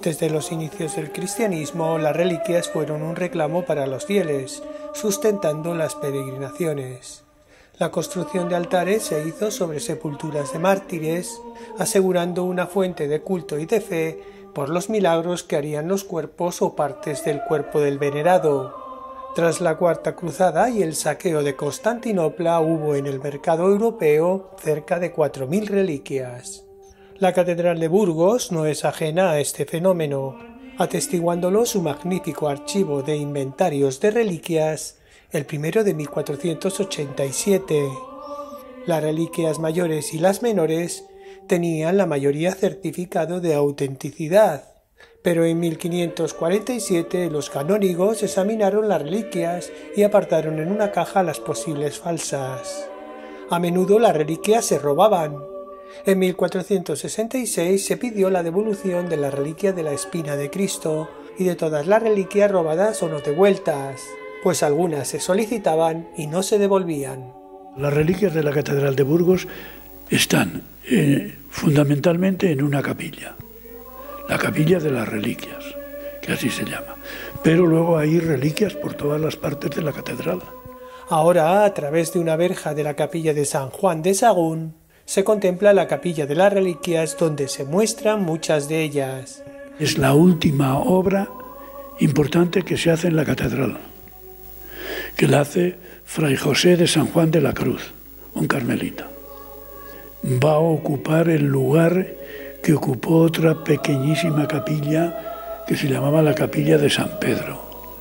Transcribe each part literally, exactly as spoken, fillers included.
Desde los inicios del cristianismo, las reliquias fueron un reclamo para los fieles, sustentando las peregrinaciones. La construcción de altares se hizo sobre sepulturas de mártires, asegurando una fuente de culto y de fe por los milagros que harían los cuerpos o partes del cuerpo del venerado. Tras la Cuarta Cruzada y el saqueo de Constantinopla, hubo en el mercado europeo cerca de cuatro mil reliquias. La Catedral de Burgos no es ajena a este fenómeno, atestiguándolo su magnífico archivo de inventarios de reliquias, el primero de mil cuatrocientos ochenta y siete. Las reliquias mayores y las menores tenían la mayoría certificado de autenticidad, pero en mil quinientos cuarenta y siete los canónigos examinaron las reliquias y apartaron en una caja las posibles falsas. A menudo las reliquias se robaban. En mil cuatrocientos sesenta y seis se pidió la devolución de la reliquia de la espina de Cristo y de todas las reliquias robadas o no devueltas, pues algunas se solicitaban y no se devolvían. Las reliquias de la Catedral de Burgos están eh, fundamentalmente en una capilla, la capilla de las reliquias, que así se llama, pero luego hay reliquias por todas las partes de la catedral. Ahora, a través de una verja de la capilla de San Juan de Sagún, se contempla la capilla de las reliquias donde se muestran muchas de ellas. Es la última obra importante que se hace en la catedral, que la hace Fray José de San Juan de la Cruz, un carmelita. Va a ocupar el lugar que ocupó otra pequeñísima capilla que se llamaba la capilla de San Pedro,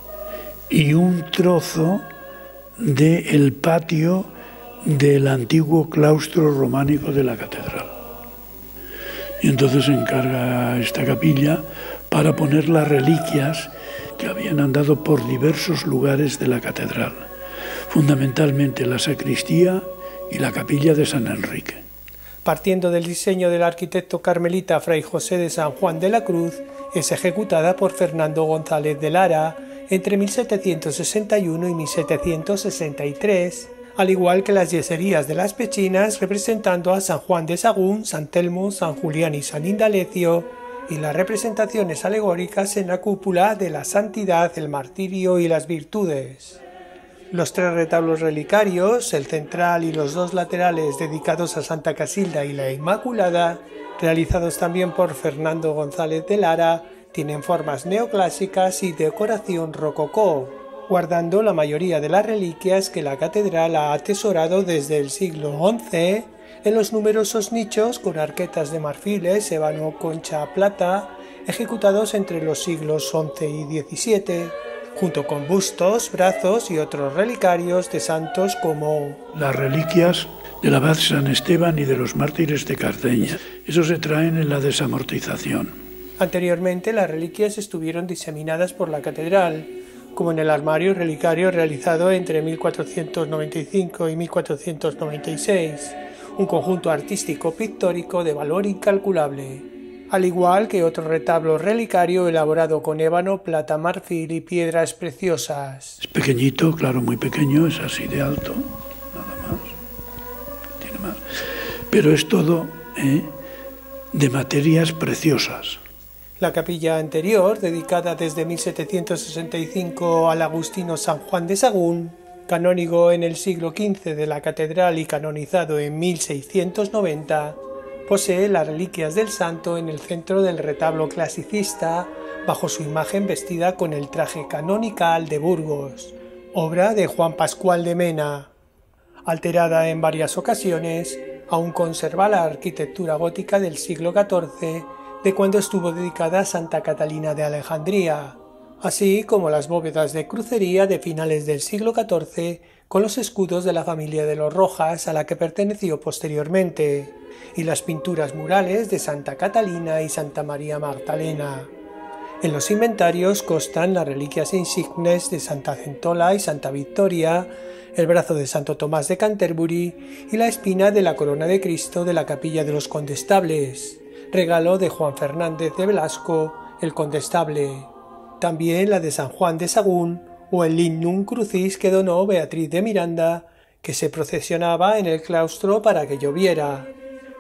y un trozo del patio del antiguo claustro románico de la catedral. Y entonces se encarga esta capilla para poner las reliquias que habían andado por diversos lugares de la catedral, fundamentalmente la sacristía y la capilla de San Enrique. Partiendo del diseño del arquitecto carmelita Fray José de San Juan de la Cruz, es ejecutada por Fernando González de Lara entre mil setecientos sesenta y uno y mil setecientos sesenta y tres, al igual que las yeserías de las pechinas representando a San Juan de Sagún, San Telmo, San Julián y San Indalecio, y las representaciones alegóricas en la cúpula de la santidad, el martirio y las virtudes. Los tres retablos relicarios, el central y los dos laterales dedicados a Santa Casilda y la Inmaculada, realizados también por Fernando González de Lara, tienen formas neoclásicas y decoración rococó, guardando la mayoría de las reliquias que la catedral ha atesorado desde el siglo once en los numerosos nichos con arquetas de marfiles, ébano, concha, plata, ejecutados entre los siglos once y diecisiete, junto con bustos, brazos y otros relicarios de santos como las reliquias del abad San Esteban y de los mártires de Cardeña. Eso se traen en la desamortización. Anteriormente las reliquias estuvieron diseminadas por la catedral, como en el armario relicario realizado entre mil cuatrocientos noventa y cinco y mil cuatrocientos noventa y seis, un conjunto artístico pictórico de valor incalculable, al igual que otro retablo relicario elaborado con ébano, plata, marfil y piedras preciosas. Es pequeñito, claro, muy pequeño, es así de alto, nada más, tiene más, pero es todo ¿eh? de materias preciosas. La capilla anterior, dedicada desde mil setecientos sesenta y cinco al agustino San Juan de Sagún, canónigo en el siglo quince de la catedral y canonizado en mil seiscientos noventa, posee las reliquias del santo en el centro del retablo clasicista, bajo su imagen vestida con el traje canonical de Burgos, obra de Juan Pascual de Mena. Alterada en varias ocasiones, aún conserva la arquitectura gótica del siglo catorce, de cuando estuvo dedicada a Santa Catalina de Alejandría, así como las bóvedas de crucería de finales del siglo catorce con los escudos de la familia de los Rojas a la que perteneció posteriormente, y las pinturas murales de Santa Catalina y Santa María Magdalena. En los inventarios constan las reliquias insignes de Santa Centola y Santa Victoria, el brazo de Santo Tomás de Canterbury y la espina de la corona de Cristo de la capilla de los Condestables, regalo de Juan Fernández de Velasco, el Condestable. También la de San Juan de Sagún o el Lignum Crucis que donó Beatriz de Miranda, que se procesionaba en el claustro para que lloviera.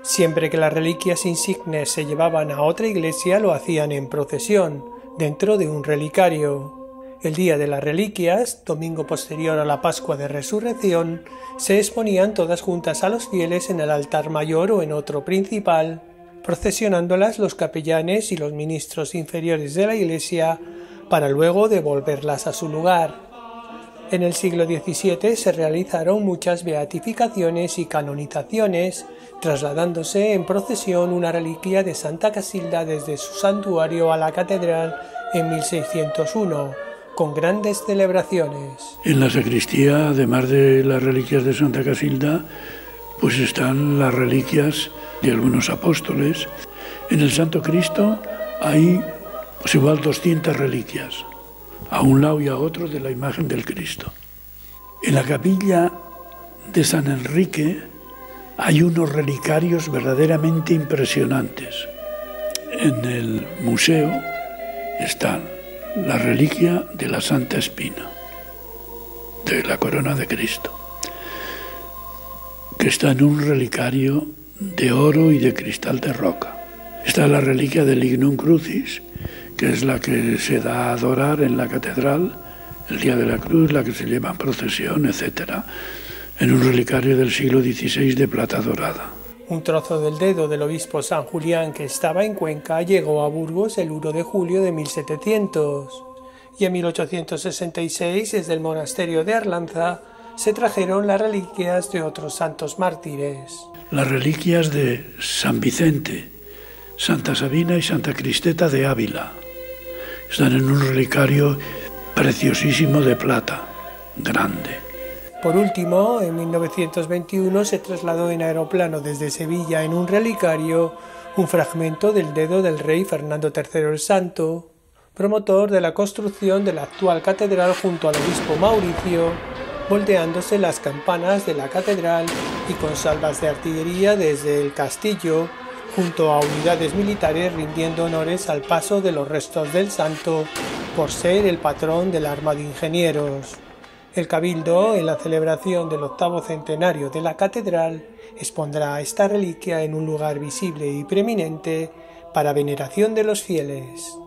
Siempre que las reliquias insignes se llevaban a otra iglesia, lo hacían en procesión, dentro de un relicario. El día de las reliquias, domingo posterior a la Pascua de Resurrección, se exponían todas juntas a los fieles en el altar mayor o en otro principal, procesionándolas los capellanes y los ministros inferiores de la iglesia para luego devolverlas a su lugar. En el siglo diecisiete se realizaron muchas beatificaciones y canonizaciones, trasladándose en procesión una reliquia de Santa Casilda desde su santuario a la catedral en mil seiscientos uno, con grandes celebraciones. En la sacristía, además de las reliquias de Santa Casilda, pues están las reliquias de algunos apóstoles. En el Santo Cristo hay pues igual doscientas reliquias, a un lado y a otro de la imagen del Cristo. En la capilla de San Enrique hay unos relicarios verdaderamente impresionantes. En el museo están la reliquia de la Santa Espina, de la corona de Cristo, que está en un relicario de oro y de cristal de roca. Está la reliquia del Lignum Crucis, que es la que se da a adorar en la catedral el día de la cruz, la que se lleva en procesión, etcétera, en un relicario del siglo dieciséis de plata dorada. Un trozo del dedo del obispo San Julián que estaba en Cuenca llegó a Burgos el uno de julio de mil setecientos y en mil ochocientos sesenta y seis desde el monasterio de Arlanza se trajeron las reliquias de otros santos mártires. Las reliquias de San Vicente, Santa Sabina y Santa Cristeta de Ávila están en un relicario preciosísimo de plata, grande. Por último, en mil novecientos veintiuno se trasladó en aeroplano desde Sevilla en un relicario un fragmento del dedo del rey Fernando tercero el Santo, promotor de la construcción de la actual catedral junto al obispo Mauricio, volteándose las campanas de la catedral y con salvas de artillería desde el castillo, junto a unidades militares rindiendo honores al paso de los restos del santo por ser el patrón del arma de ingenieros. El Cabildo, en la celebración del octavo centenario de la catedral, expondrá esta reliquia en un lugar visible y preeminente para veneración de los fieles.